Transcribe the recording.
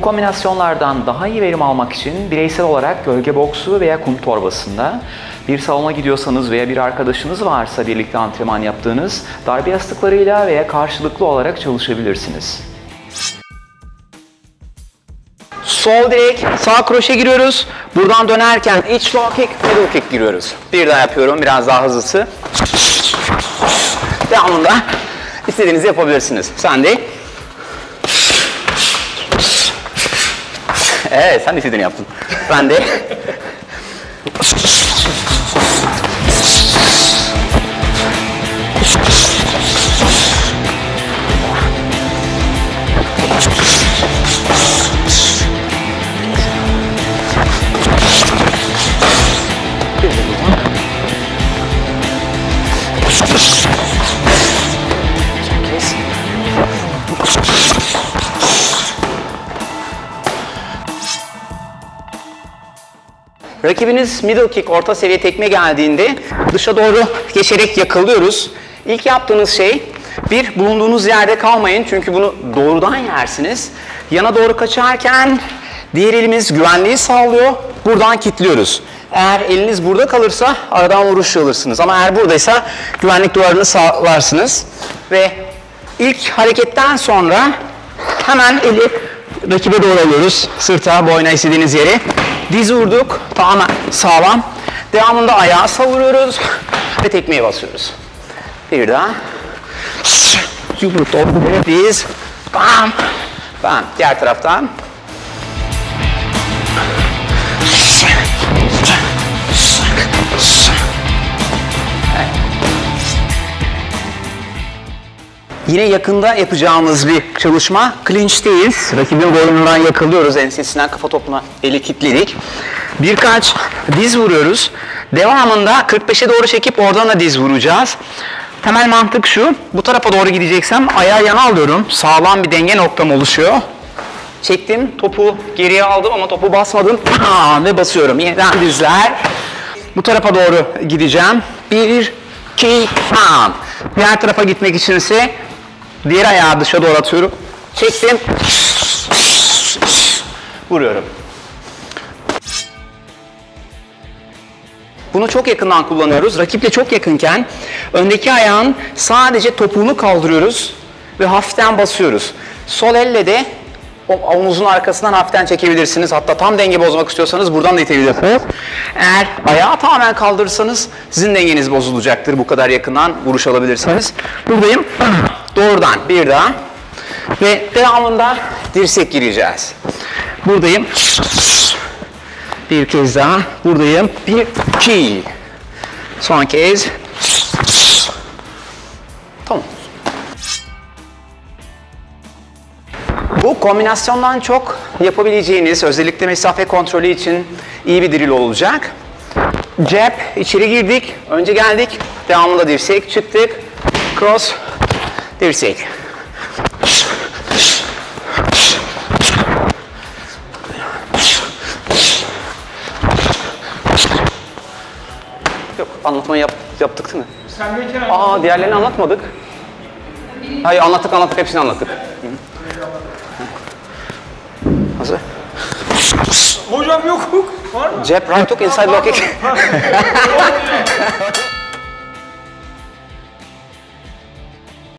kombinasyonlardan daha iyi verim almak için bireysel olarak gölge boksu veya kum torbasında, bir salona gidiyorsanız veya bir arkadaşınız varsa birlikte antrenman yaptığınız darbe yastıklarıyla veya karşılıklı olarak çalışabilirsiniz. Sol direk, sağ kroşe giriyoruz. Buradan dönerken iç low kick, middle kick giriyoruz. Bir daha yapıyorum, biraz daha hızlısı. Devamında istediğinizi yapabilirsiniz. Sen de. Evet, sen de istediğini yaptın. Ben de. Rakibiniz middle kick, orta seviye tekme geldiğinde dışa doğru geçerek yakalıyoruz. İlk yaptığınız şey, bulunduğunuz yerde kalmayın çünkü bunu doğrudan yersiniz. Yana doğru kaçarken diğer elimiz güvenliği sağlıyor, buradan kilitliyoruz. Eğer eliniz burada kalırsa aradan vuruş alırsınız ama eğer buradaysa güvenlik duvarını sağlarsınız. Ve ilk hareketten sonra hemen eli rakibe doğru alıyoruz. Sırta, boyna, istediğiniz yere. Diz vurduk, tamamen sağlam. Devamında ayağı savuruyoruz ve tekmeyi basıyoruz. Bir daha. Yumruk, diz, bam, bam. Diğer taraftan. Yine yakında yapacağımız bir çalışma, clinch'teyiz. Rakibin boynundan yakalıyoruz, ensesinden kafa topuna eli kilitledik. Birkaç diz vuruyoruz. Devamında 45'e doğru çekip oradan da diz vuracağız. Temel mantık şu, bu tarafa doğru gideceksem ayağı yana alıyorum. Sağlam bir denge noktam oluşuyor. Çektim, topu geriye aldım ama topu basmadım ve basıyorum. Yeniden dizler. Bu tarafa doğru gideceğim. 1, 2, bam. Diğer tarafa gitmek için ise diğer ayağı dışa doğru atıyorum. Çektim. Vuruyorum. Bunu çok yakından kullanıyoruz. Rakiple çok yakınken öndeki ayağın sadece topuğunu kaldırıyoruz ve hafiften basıyoruz. Sol elle de omuzun arkasından hafiften çekebilirsiniz. Hatta tam denge bozmak istiyorsanız buradan da itebilirsiniz. Eğer ayağı tamamen kaldırırsanız sizin dengeniz bozulacaktır. Bu kadar yakından vuruş alabilirsiniz. Buradayım. Doğrudan bir daha. Ve devamında dirsek gireceğiz. Buradayım. Bir kez daha. Buradayım. 1, 2. Son kez. Tamam. Bu kombinasyondan çok yapabileceğiniz, özellikle mesafe kontrolü için iyi bir drill olacak. Jab, içeri girdik, önce geldik, devamında dirsek, çıktık, cross, dirsek. Yok, anlatmayı yaptık değil mi? Diğerlerini anlatmadık. Hayır, anlattık, hepsini anlattık. Hazır. Hocam yok. Var mı? Jab, right hook, inside low kick.